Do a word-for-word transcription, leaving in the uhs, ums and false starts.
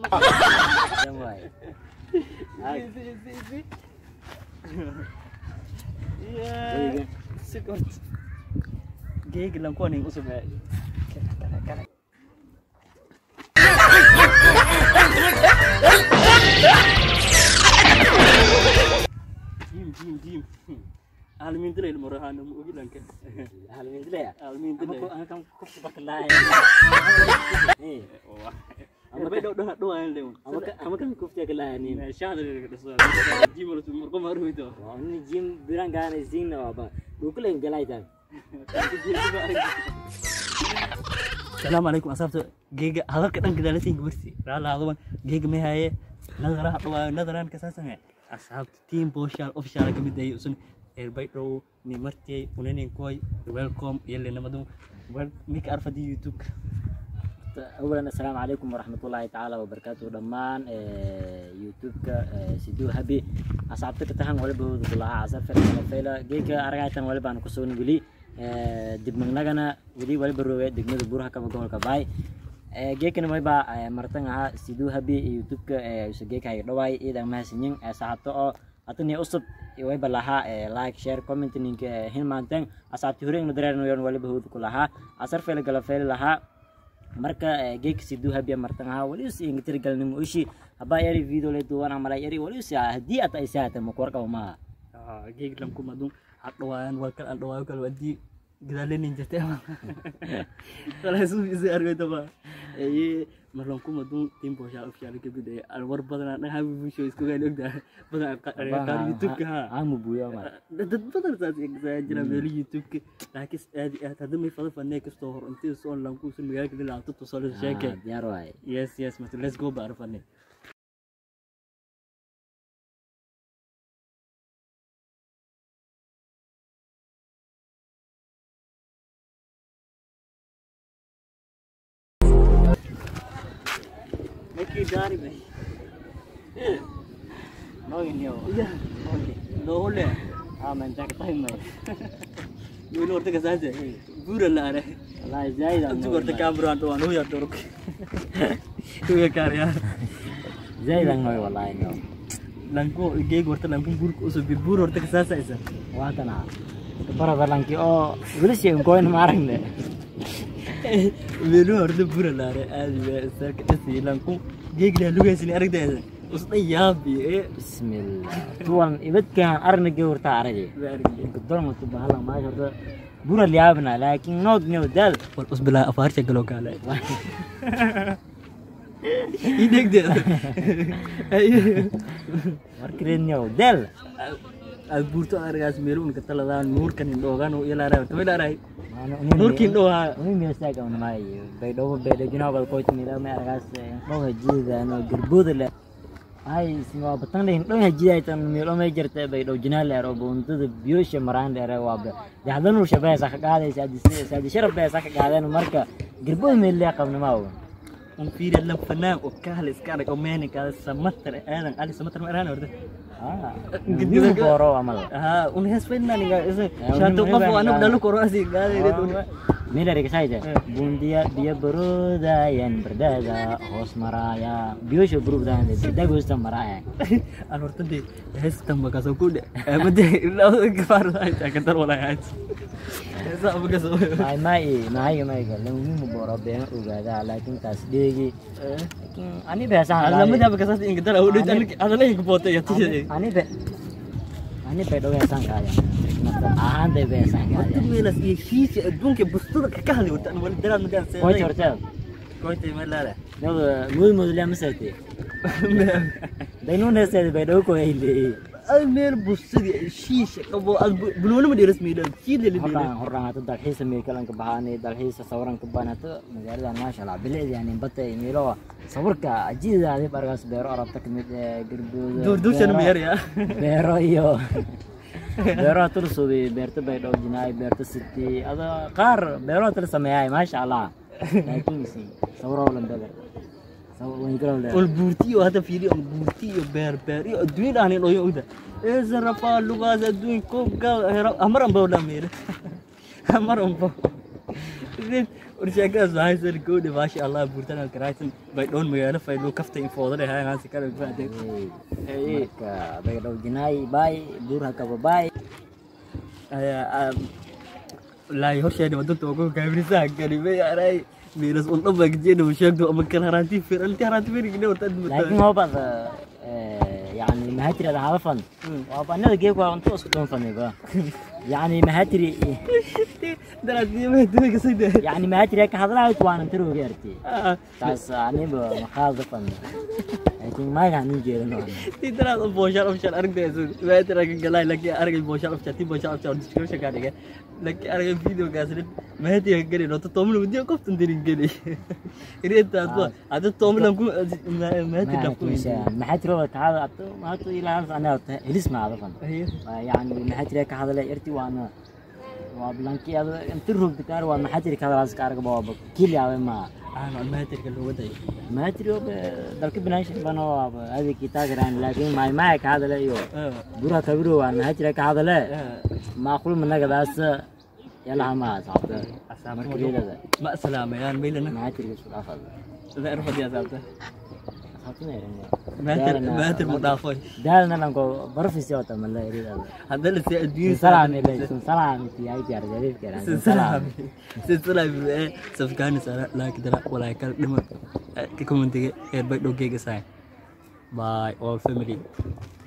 Jamai. Iya. Sekort. Gege lang ko ning usub. Jim jim jim. Alamin dile murahan mo ugi lang ka. Alamin dile ya. Alamin dile. Ako ang kam ko pakalay. Eh. Ama bay do do do an le. Ama ama kan ko fiya kalay ni. Na sha dile ka so. Jim ro mur ko maru ito. Ni jim birang gane zing na ba. Dukule galay tan. Assalamualaikum asabtu geega hadalka dhanka dalatiin gabarti raala aduban geega ma haye nadara hadwa nadaran ka saasan asabtu team social official kamid ay usun erbay dhow ni martay unanin koy welcome yelle namadu wal mik arfadi youtube. أولاً السلام عليكم ورحمة الله تعالى وبركاته دمان يوتيوب كسيدو هبي أصعبتك تهان ولا بهود الله عصر فعلا فعلا جيك أرجعتن ولا بان كسون قولي دب من نجنا ولي ولا بروي دب من البورها كم قول كباي جيك أنا ما يبا مرتنا سيدو هبي يوتيوب كسجيك هاي رواي إذا ما سنين ساعته أتني أصب يوي بلها لايك شير كومنت نيك هن مانتن أصعبت هورين ندرن ويون ولا بهود كلها عصر فعلا قال فعلا لها marka geek sidoo habiya martanaha wali si ingitir galnimo ishi haba yari video le duwan amala yari wali si hadii ata isaata ma korka ma ah geek lam kuma dun hadwaan wal kal adwaa kal wadi gidalen injirtay kala suu isi argayta ba ee marlan kuma dun timbo sha official ka biday al war badana dhan habi busho isku gaan ogda badan qaar youtube ka ha amu buya ma dad badan saas ee jira meel youtube laakiin aad aad hada may fadal fanay kasto hor intii soo lan ku soo magaalada la laabto to soo sheekay diyaar waay yes yes mas let's go bar fanay Maki dari bay. no inyo Iya. No hole. ah man tak time mai Yo no orte kasaje. Pura la are. wallahi jai da Antu orte camera to anu ya dorok. Tu ya karya. jai lang noi wallahi no Langko ge gorte langko bur ko so bur orte kasasa isa. watana para balang ki o wili si ngoin marang de Melu orte pura la are. Adi be sar ka si langko ge gida luga sini aragda. Usna yabi eh bismillah tuan ibad kan arna ge urta araje قدر ما تبقى هلا ما شرط بورا لعبنا لكن نود نودل والقص بلا افار شغلو كاله يدك ده markirin nودل alburto argas merun kataladaan nur kan indogan oo ila raay tumila raay nur kin do ha uni miyastaga una may bay do bay de ginaagal ko timida ma argas no hajida no girbudle ay singo batang le do hajida tan mi lo may jirte bay do jinaal ero buntu de biyosha maraan ere waaba yahdanu shabay sax qaaday sadis sadis sharab bay sax qaadan marka girbud mi le qabna maaw un fiir la fanaan oo kaale iska arag oo meen ka samatar aadan ali samatar ma araan orda ah gidiga boro amal ha un hesfenna niga shato qafo anu dalu korasi gaade do mila rek sayda bundia dia beruda yang berdada hos maraya biosho beruda de gusta maraya an horta de hes tamba ka soo kude amade law ka faru ay ka tar wala ay esa abuga soo ay mai mai mai gal mu boro be ugada lakin tasdigi lakin ani biasa ala mada ba kasas ingdar au de adala ik bote yati ani be ani be do biasa kaya ahan de biasa kaya melas i fiis adunka bustada ka kahli wata wala daran madan say koy chortel koy tay malala no mul mul la masati dayno ne say be do ko ile ay meel bustada shiish qabo bulona ma diras meelan siidle le horaan horaan hada dalxiis me kalan ka bahani dalxiis sawran ka banato magaalada ma sha Allah bilay yani batay meelo sawirka ajidaadi bargas beero arabta kamid garbood dur durshan meher ya beero iyo beero tursubi beerta bay dhow jinaay beerta city ada qaar beero tar sameeyay ma sha Allah laakiin si sawro lan beer sawro wan garaw le ul buurti oo hada fiiri oo buurti iyo beer beer iyo adduun aan oo yooda ee zarafa lugaas adduun ko gal amaran bawda meere amaran bo ورشاكاس هاي سر كودي ما شاء الله بورتنا الكرايتن بيدون ميانا فايلو كفتين فوضى هاي هاسي كانوا بعدين اي marka baga dhow jinaay bay buurha kaba bay لا يهرشني ودنت وقول كابريسا كلمة يا راي ميرس أنت بقجينا وشاكدو أما كان هرانتي فير أنت هرانتي فير كده وتقدم لكن هو بعض يعني مهاتري هذا عرفن وأنا جيك وأنت أسكتون فني بقى يعني مهاتري دراسي ما تبي قصيدة يعني مهاتري هيك هذا لا يتوان أنت رو غيرتي بس يعني بمخاض فن لكن ما يعني جيرنا تي دراسة بوشار أوشار أرجع يسون ما ترى قلاي لك أرجع بوشار أوشار تي بوشار أوشار ديسكوشن كذا لك أرجع فيديو كاسرين مهاتري هكذا لو تطمن ودي أكوف تندرين كذا إيه أنت هذا هذا تطمن لكم مهاتري لكم مهاتري تعال ما تقول إلى أنا هلس ما هذا فن يعني مهاتري كهذا لا يرتي وأنا وابلانكي هذا أنت روح بكار ومهاتري كهذا راس كارك بابا كيل يا ما أنا المهاتري كله وداي مهاتري هو دلك بنايش بنو هذه كتاب ران لكن ما ما كهذا لا يو برا كبروا ومهاتري كهذا لا ما أقول منك بس يلا ما صعب ما سلامة يعني ميلنا مهاتري شو أفضل لا أروح دي أزابته خاطرنا يعني مهاتر مهاتر مضافي دالنا نقول برفي سيوتا من لا يريد هذا اللي سيدين سلام عليك سلام في هاي تيار جريف كلام سلام سلام سفكان سلام لا كده ولا يكل دم كم منتج إير بيت دوكي كسائن باي all family